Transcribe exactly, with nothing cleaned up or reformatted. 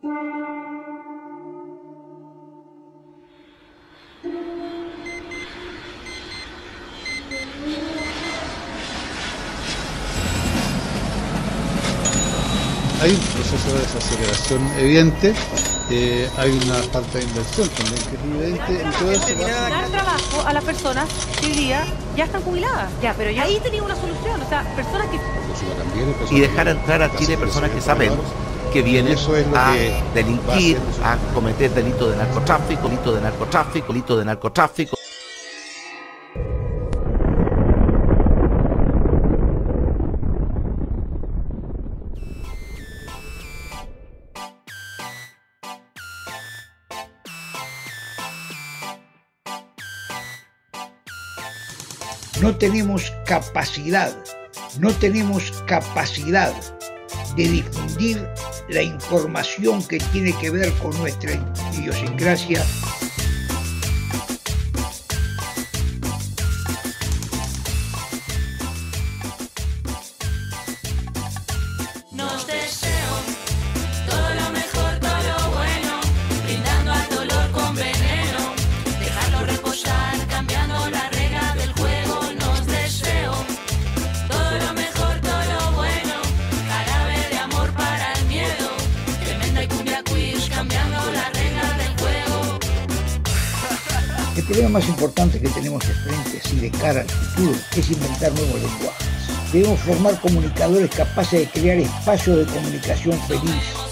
Hay un proceso de desaceleración evidente, eh, hay una falta de inversión también que es evidente. Y todo eso va a dar trabajo a las personas que hoy día ya están jubiladas. Ya, pero ya ahí tenía una solución, o sea, personas que... Y dejar entrar a Chile personas que sabemos que vienen a delinquir, a cometer delitos de narcotráfico, delito de narcotráfico, delito de narcotráfico. No tenemos capacidad, no tenemos capacidad de difundir la información que tiene que ver con nuestra idiosincrasia. Nos deseo todo lo mejor, todo lo bueno, brindando al dolor con veneno, dejarlo reposar, cambiando la regla del juego. Nos deseo todo lo mejor, todo lo bueno, jarabe de amor para el miedo, tremenda y cumbia quiz, cambiando la regla del juego. El problema más importante que tenemos de frente, así de cara al futuro, es inventar nuevos lenguajes. Debemos formar comunicadores capaces de crear espacios de comunicación feliz,